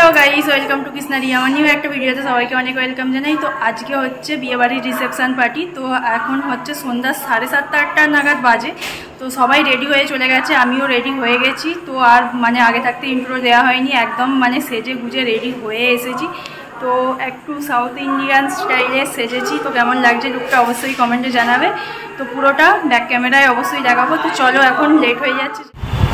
Guys, welcome to কৃষ্ণারি। আমার new একটা ভিডিওতে সবাইকে অনেক ওয়েলকাম জানাই। তো আজকে হচ্ছে বিয়েবাড়ির রিসেপশন পার্টি। তো এখন হচ্ছে সন্ধ্যা 7:30-8টা নাগাদ বাজে। তো সবাই রেডি হয়ে চলে গেছে, আমিও রেডি হয়ে গেছি। তো আর মানে আগে থাকতে ইন্ট্রো দেওয়া হয়নি, একদম মানে সেজে গুজে রেডি হয়ে এসেছি। তো একটু সাউথ ইন্ডিয়ান স্টাইলে সেজেছি। তো কেমন লাগছে লুকটা অবশ্যই কমেন্টে জানাবে। তো পুরোটা ব্যাক ক্যামেরায় অবশ্যই দেখাবো। তো চলো, এখন লেট হয়ে যাচ্ছে।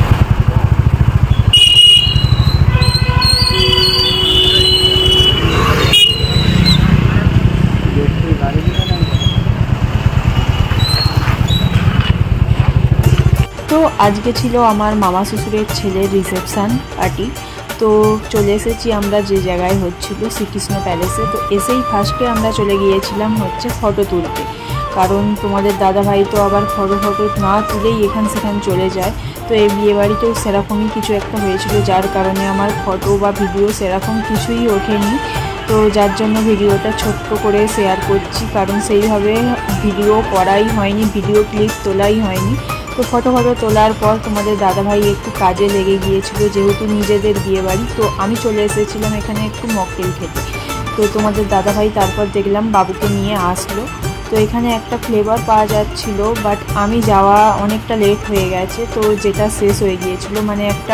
তো আজকে ছিল আমার মামা শ্বশুরের ছেলের রিসেপশান পার্টি। তো চলে এসেছি আমরা যে জায়গায় হচ্ছিল, শ্রীকৃষ্ণ প্যালেসে। তো এসেই ফার্স্টে আমরা চলে গিয়েছিলাম হচ্ছে ফটো তুলতে, কারণ তোমাদের দাদাভাই তো আবার ফটো না তুলেই এখান সেখান চলে যায়। তো এই বিয়েবাড়িতেও সেরকমই কিছু একটা হয়েছিল, যার কারণে আমার ফটো বা ভিডিও সেরকম কিছুই ওঠেনি। তো যার জন্য ভিডিওটা ছোট্ট করে শেয়ার করছি, কারণ সেইভাবে ভিডিও করাই হয়নি, ভিডিও ক্লিপ তোলাই হয়নি। তো ফটো তোলার পর তোমাদের দাদাভাই একটু কাজে লেগে গিয়েছিল, যেহেতু নিজেদের বিয়েবাড়ি। তো আমি চলে এসেছিলাম এখানে একটু মকটেল খেতে। তো তোমাদের দাদাভাই তারপর দেখলাম বাবুকে নিয়ে আসলো। তো এখানে একটা ফ্লেভার পাওয়া যাচ্ছিল, বাট আমি যাওয়া অনেকটা লেট হয়ে গেছে। তো যেটা শেষ হয়ে গিয়েছিল, মানে একটা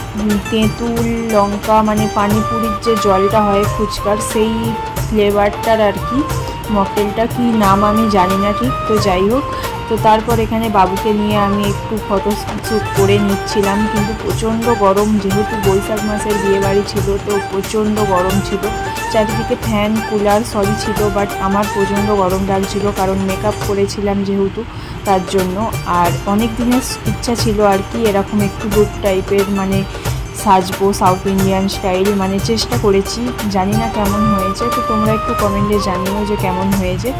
তেঁতুল লঙ্কা, মানে পানিপুরির যে জলটা হয় ফুচকার, সেই ফ্লেভারটার আর কি মকটেলটা, কি নাম আমি জানি না ঠিক। তো যাই হোক, তো তারপর এখানে বাবুকে নিয়ে আমি একটু ফটো শ্যুট করে নিচ্ছিলাম। কিন্তু প্রচণ্ড গরম, যেহেতু বৈশাখ মাসের বিয়েবাড়ি ছিল, তো প্রচণ্ড গরম ছিল। চারিদিকে ফ্যান কুলার সবই ছিল, বাট আমার প্রচণ্ড গরম লাগছিল, কারণ মেকআপ করেছিলাম যেহেতু, তার জন্য। আর অনেক দিনের ইচ্ছা ছিল আর কি এরকম একটু লুক টাইপের মানে সাজবো, সাউথ ইন্ডিয়ান স্টাইল, মানে চেষ্টা করেছি, জানি না কেমন হয়েছে। তো তোমরা একটু কমেন্টে জানিও যে কেমন হয়েছে।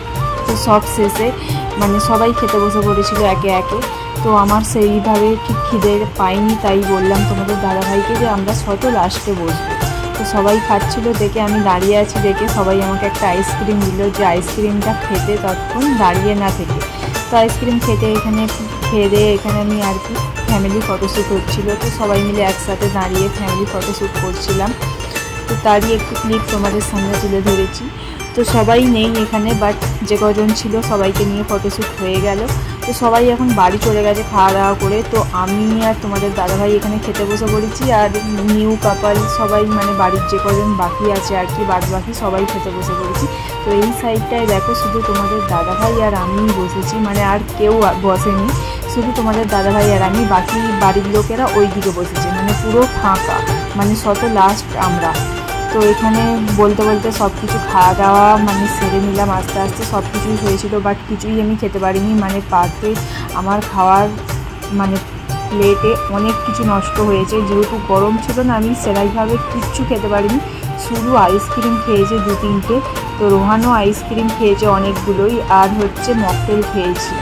তো সব শেষে মানে সবাই খেতে বসে পড়েছিল একে একে। তো আমার সেইভাবে ঠিক খিদে পাইনি, তাই বললাম তোমাদের দাদাভাইকে যে আমরা শত লাস্টে বসবো। তো সবাই খাচ্ছিল দেখে, আমি দাঁড়িয়ে আছি দেখে সবাই আমাকে একটা আইসক্রিম দিল, যে আইসক্রিমটা খেতে ততক্ষণ দাঁড়িয়ে না থেকে। তো আইসক্রিম খেতে এখানে খেয়ে দিয়ে এখানে আমি আর কি ফ্যামিলি ফটোশ্যুট হচ্ছিল। তো সবাই মিলে একসাথে দাঁড়িয়ে ফ্যামিলি ফটোশ্যুট করছিলাম। তো তারই একটু ক্লিপ তোমাদের সামনে তুলে ধরেছি। তো সবাই নেই এখানে, বাট যে কজন ছিল সবাইকে নিয়ে ফটোশ্যুট হয়ে গেল। তো সবাই এখন বাড়ি চলে গেছে খাওয়া দাওয়া করে। তো আমি আর তোমাদের দাদাভাই এখানে খেতে বসে পড়েছি, আর নিউ কাপল সবাই মানে বাড়ির যে কজন বাকি আছে আর কি, বাদ বাকি সবাই খেতে বসে পড়েছি। তো এই সাইডটায় দেখো শুধু তোমাদের দাদাভাই আর আমিই বসেছি, মানে আর কেউ বসেনি, শুধু তোমাদের দাদাভাই আর আমি, বাকি বাড়ির লোকেরা ওই দিকে বসেছে, মানে পুরো ফাঁকা, মানে শত লাস্ট আমরা। তো এখানে বলতে বলতে সব কিছু খাওয়া দাওয়া মানে সেরে নিলাম আস্তে আস্তে, সব কিছুই হয়েছিল, বাট কিছুই আমি খেতে পারিনি। মানে পাতে আমার খাওয়ার মানে প্লেটে অনেক কিছু নষ্ট হয়েছে, যেহেতু গরম ছিল না, আমি সেরকমভাবে কিচ্ছু খেতে পারিনি, শুধু আইসক্রিম খেয়েছে 2-3টে। তো রোহানও আইসক্রিম খেয়েছে অনেকগুলোই, আর হচ্ছে মকটেল খেয়েছি।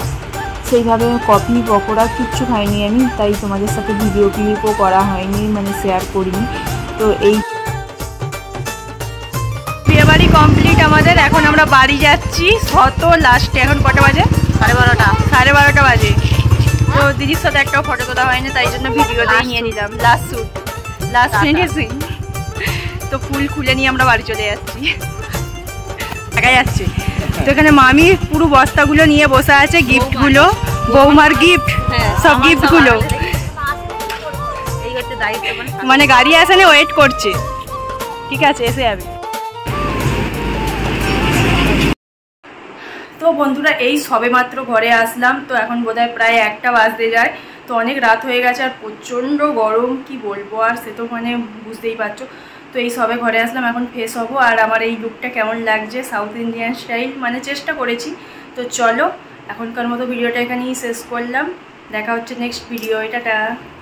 সেইভাবে কফি পকোড়া কিচ্ছু খাইনি আমি, তাই তোমাদের সাথে ভিডিও ক্লিপও করা হয়নি, মানে শেয়ার করিনি। তো এই বিয়েবাড়ি কমপ্লিট আমাদের, এখন আমরা বাড়ি যাচ্ছি শত লাস্টে। এখন কটা বাজে? 12:30 বাজে। তো দিদির সাথে একটাও ফটো তোলা হয়নি, তাই জন্য ভিডিওতেই নিয়ে নিলাম লাস্ট শ্যুট, লাস্ট ফিনিশিং। তো ফুল খুলে নিয়ে আমরা বাড়ি চলে যাচ্ছি, দেখা যাচ্ছে। তো এখানে মামি পুরো বস্তাগুলো নিয়ে বসে আছে, গিফটগুলো, বৌমার গিফট, সব গিফটগুলো, মানে গাড়ি আসে না, ওয়েট করছে। ঠিক আছে, এসে যাবে। তো বন্ধুরা, এই সবে মাত্র ঘরে আসলাম। তো এখন বোধহয় প্রায় 1টা বাজতে যায়। তো অনেক রাত হয়ে গেছে, আর প্রচণ্ড গরম, কি বলবো আর, সে তো মানে বুঝতেই পারছো। তো এই সবে ঘরে আসলাম, এখন ফ্রেশ হবো। আর আমার এই লুকটা কেমন লাগছে সাউথ ইন্ডিয়ান স্টাইল, মানে চেষ্টা করেছি। তো চলো, এখনকার মতো ভিডিওটা এখানেই শেষ করলাম, দেখা হচ্ছে নেক্সট ভিডিও। এটা